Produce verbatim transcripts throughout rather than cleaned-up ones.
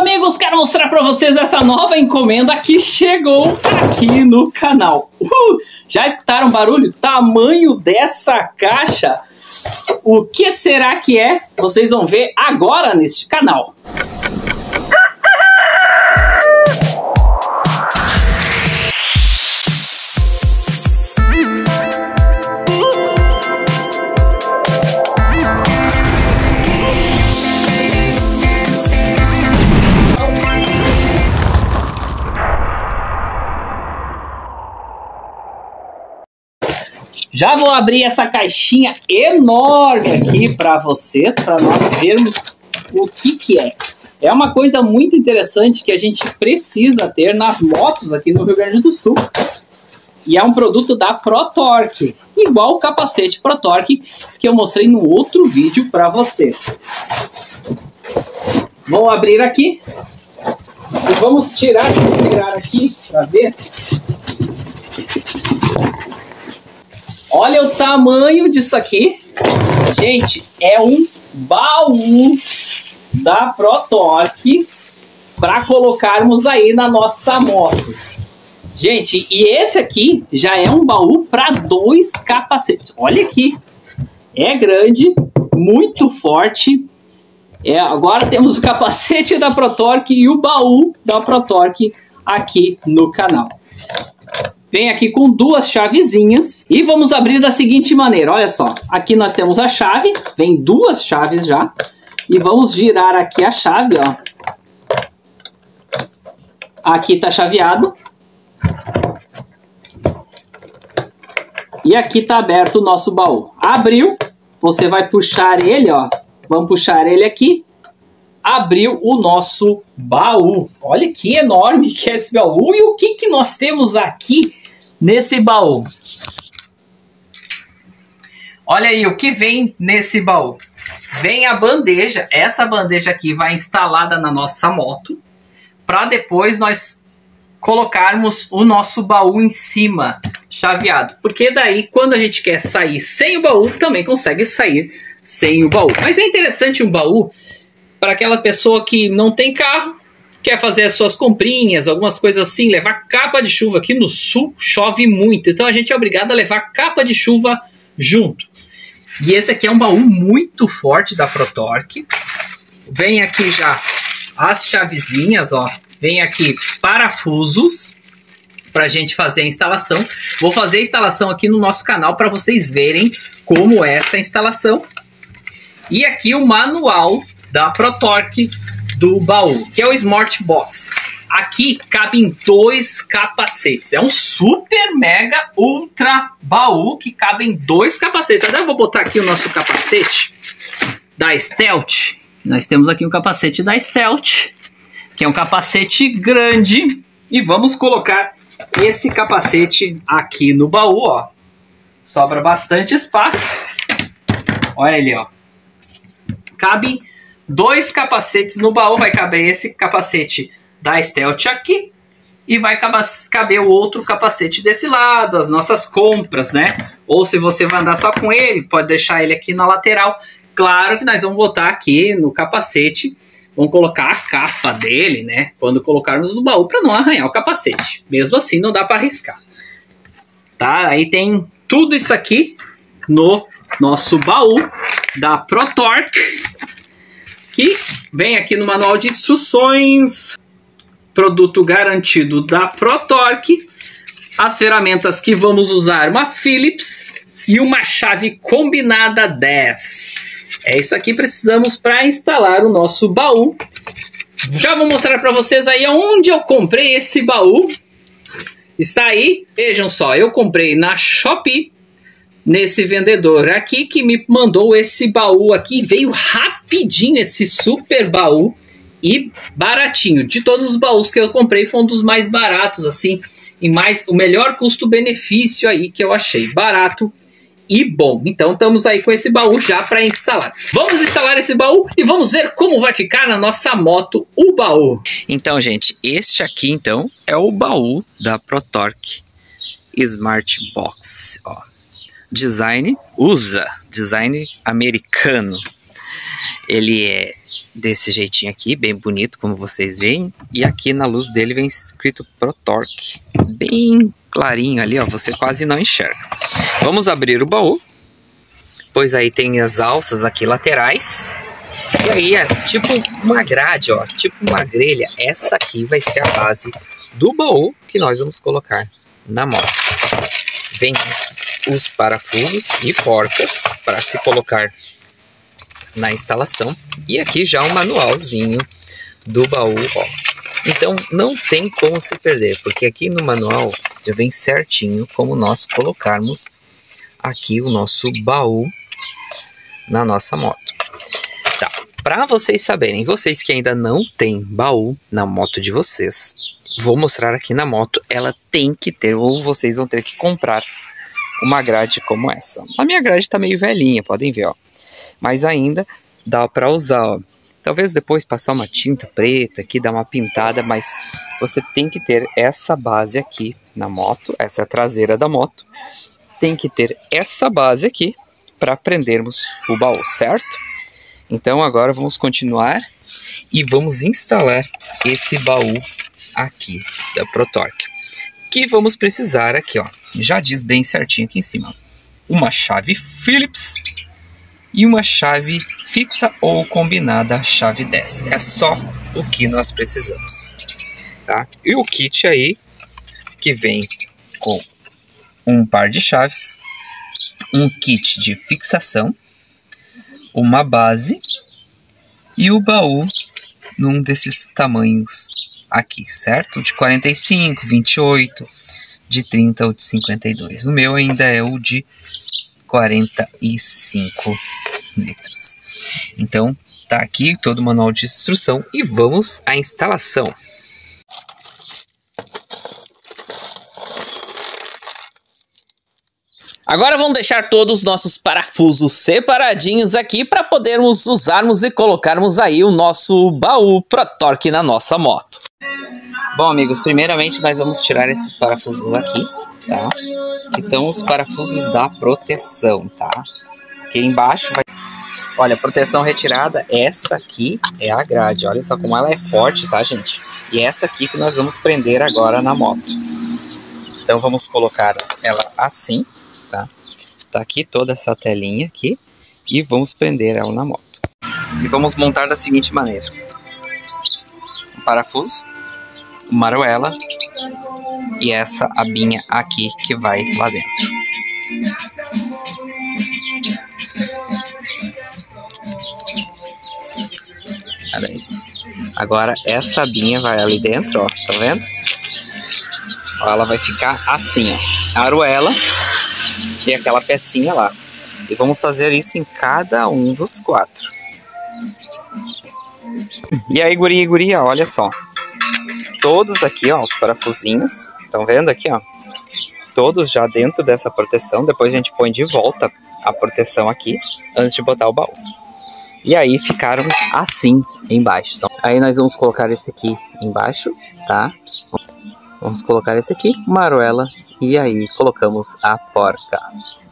amigos, quero mostrar para vocês essa nova encomenda que chegou aqui no canal. Uh, já escutaram o barulho? Tamanho dessa caixa? O que será que é? Vocês vão ver agora neste canal. Já vou abrir essa caixinha enorme aqui para vocês, para nós vermos o que que é. É uma coisa muito interessante que a gente precisa ter nas motos aqui no Rio Grande do Sul. E é um produto da ProTorque, igual o capacete ProTorque que eu mostrei no outro vídeo para vocês. Vou abrir aqui e vamos tirar, tirar aqui para ver. Olha o tamanho disso aqui. Gente, é um baú da ProTorque para colocarmos aí na nossa moto. Gente, e esse aqui já é um baú para dois capacetes. Olha aqui. É grande, muito forte. É, agora temos o capacete da ProTorque e o baú da ProTorque aqui no canal. Vem aqui com duas chavezinhas e vamos abrir da seguinte maneira, olha só. Aqui nós temos a chave, vem duas chaves já. E vamos girar aqui a chave, ó. Aqui tá chaveado. E aqui tá aberto o nosso baú. Abriu, você vai puxar ele, ó. Vamos puxar ele aqui. Abriu o nosso baú. Olha que enorme que é esse baú. E o que que nós temos aqui nesse baú? Olha aí o que vem nesse baú. Vem a bandeja. Essa bandeja aqui vai instalada na nossa moto, para depois nós colocarmos o nosso baú em cima, chaveado. Porque daí, quando a gente quer sair sem o baú, também consegue sair sem o baú. Mas é interessante um baú para aquela pessoa que não tem carro, quer fazer as suas comprinhas, algumas coisas assim, levar capa de chuva. Aqui no sul chove muito, então a gente é obrigado a levar capa de chuva junto. E esse aqui é um baú muito forte da ProTorque. Vem aqui já as chavezinhas, ó. Vem aqui parafusos para a gente fazer a instalação. Vou fazer a instalação aqui no nosso canal para vocês verem como é essa instalação. E aqui o manual da ProTorque do baú, que é o Smart Box. Aqui cabem dois capacetes. É um super mega ultra baú que cabem dois capacetes. Agora eu vou botar aqui o nosso capacete da Stealth. Nós temos aqui o capacete da Stealth, que é um capacete grande. E vamos colocar esse capacete aqui no baú, ó. Sobra bastante espaço. Olha ele, ó. Cabe dois capacetes no baú, vai caber esse capacete da Stealth aqui e vai caber o outro capacete desse lado, as nossas compras, né? Ou se você vai andar só com ele, pode deixar ele aqui na lateral. Claro que nós vamos botar aqui no capacete, vamos colocar a capa dele, né? Quando colocarmos no baú, para não arranhar o capacete. Mesmo assim, não dá para arriscar. Tá? Aí tem tudo isso aqui no nosso baú da ProTorque, que vem aqui no manual de instruções, produto garantido da ProTorque, as ferramentas que vamos usar, uma Phillips e uma chave combinada dez. É isso aqui que precisamos para instalar o nosso baú. Já vou mostrar para vocês aí onde eu comprei esse baú. Está aí, vejam só, eu comprei na Shopee, nesse vendedor aqui que me mandou esse baú aqui. Veio rapidinho esse super baú e baratinho. De todos os baús que eu comprei, foi um dos mais baratos, assim, e mais o melhor custo-benefício aí que eu achei. Barato e bom. Então estamos aí com esse baú já para instalar. Vamos instalar esse baú e vamos ver como vai ficar na nossa moto o baú. Então, gente, este aqui então é o baú da ProTorque Smart Box, ó. Design U S A, design americano. Ele é desse jeitinho aqui, bem bonito, como vocês veem. E aqui na luz dele vem escrito ProTorque, bem clarinho ali, ó, você quase não enxerga. Vamos abrir o baú, pois aí tem as alças aqui laterais. E aí é tipo uma grade, ó, tipo uma grelha. Essa aqui vai ser a base do baú que nós vamos colocar na moto. Vem os parafusos e porcas para se colocar na instalação. E aqui já um manualzinho do baú, ó. Então não tem como se perder, porque aqui no manual já vem certinho como nós colocarmos aqui o nosso baú na nossa moto. Tá, para vocês saberem, vocês que ainda não tem baú na moto de vocês, vou mostrar aqui na moto, ela tem que ter, ou vocês vão ter que comprar uma grade como essa. A minha grade tá meio velhinha, podem ver, ó. Mas ainda dá para usar, ó. Talvez depois passar uma tinta preta aqui, dar uma pintada, mas você tem que ter essa base aqui na moto, essa é a traseira da moto. Tem que ter essa base aqui para prendermos o baú, certo? Então agora vamos continuar e vamos instalar esse baú aqui da ProTorque. Que vamos precisar aqui, ó. Já diz bem certinho aqui em cima. Uma chave Phillips e uma chave fixa ou combinada chave dez. É só o que nós precisamos, tá? E o kit aí que vem com um par de chaves, um kit de fixação, uma base e o baú num desses tamanhos aqui, certo? De quarenta e cinco, vinte e oito, de trinta ou de cinquenta e dois. O meu ainda é o de quarenta e cinco litros. Então tá aqui todo o manual de instrução e vamos à instalação. Agora vamos deixar todos os nossos parafusos separadinhos aqui para podermos usarmos e colocarmos aí o nosso baú ProTorque na nossa moto. Bom, amigos, primeiramente nós vamos tirar esses parafusos aqui, tá? Que são os parafusos da proteção, tá? Aqui embaixo vai... Olha, proteção retirada, essa aqui é a grade. Olha só como ela é forte, tá, gente? E essa aqui que nós vamos prender agora na moto. Então vamos colocar ela assim, tá? Tá aqui toda essa telinha aqui e vamos prender ela na moto. E vamos montar da seguinte maneira. Um parafuso, uma argoela e essa abinha aqui que vai lá dentro. Olha aí. Agora essa abinha vai ali dentro, ó, tá vendo? Ó, ela vai ficar assim, ó, a argoela e aquela pecinha lá. E vamos fazer isso em cada um dos quatro. E aí, guria e guria, olha só. Todos aqui, ó, os parafusinhos, estão vendo aqui, ó? Todos já dentro dessa proteção. Depois a gente põe de volta a proteção aqui, antes de botar o baú. E aí ficaram assim embaixo. Então, aí nós vamos colocar esse aqui embaixo, tá? Vamos colocar esse aqui, uma argoela, e aí colocamos a porca.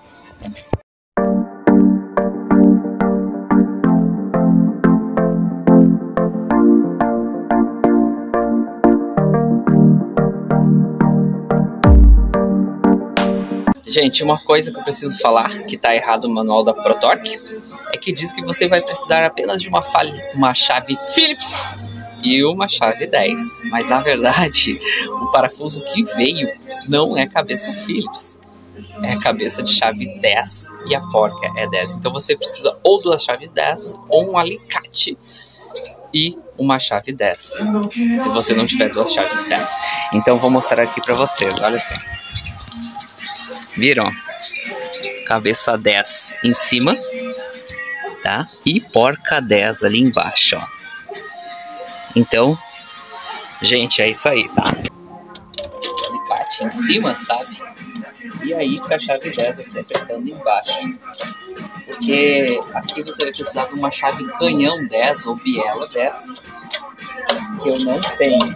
Gente, uma coisa que eu preciso falar que tá errado no manual da ProTorque é que diz que você vai precisar apenas de uma, uma chave Phillips e uma chave dez. Mas na verdade, o parafuso que veio não é cabeça Phillips, é cabeça de chave dez e a porca é dez. Então você precisa ou duas chaves dez ou um alicate e uma chave dez, se você não tiver duas chaves dez. Então vou mostrar aqui para vocês, olha só. Viram? Cabeça dez em cima, tá? E porca dez ali embaixo, ó. Então, gente, é isso aí, tá? Alicate em cima, sabe? E aí com a chave dez aqui apertando embaixo. Porque aqui você vai precisar de uma chave canhão dez ou biela dez, que eu não tenho.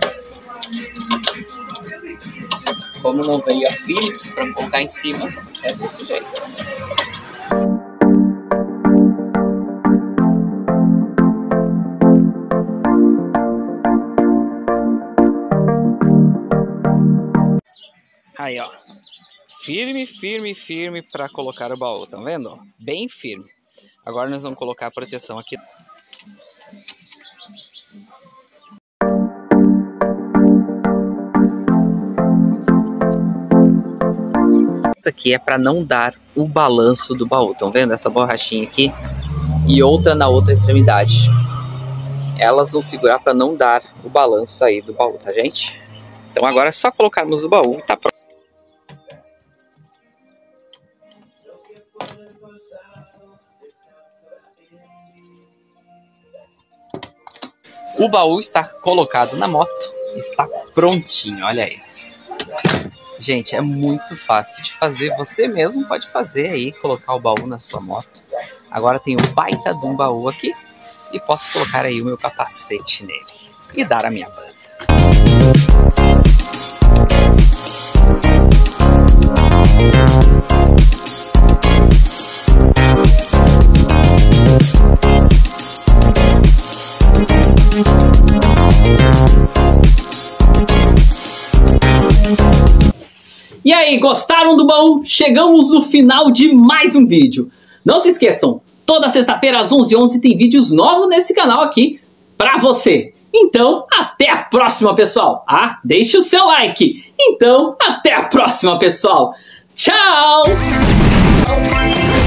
Como não veio a Phillips para colocar em cima, é desse jeito. Aí, ó. Firme, firme, firme para colocar o baú, tá vendo? Ó, bem firme. Agora nós vamos colocar a proteção aqui. Isso aqui é para não dar o balanço do baú. Estão vendo essa borrachinha aqui? E outra na outra extremidade. Elas vão segurar para não dar o balanço aí do baú, tá, gente? Então agora é só colocarmos o baú e tá pronto. O baú está colocado na moto, está prontinho, olha aí. Gente, é muito fácil de fazer, você mesmo pode fazer aí, colocar o baú na sua moto. Agora tem um baita de um baú aqui e posso colocar aí o meu capacete nele e dar a minha banda. E aí, gostaram do baú? Chegamos no final de mais um vídeo. Não se esqueçam, toda sexta-feira às onze e onze tem vídeos novos nesse canal aqui pra você. Então, até a próxima, pessoal. Ah, deixe o seu like. Então, até a próxima, pessoal. Tchau!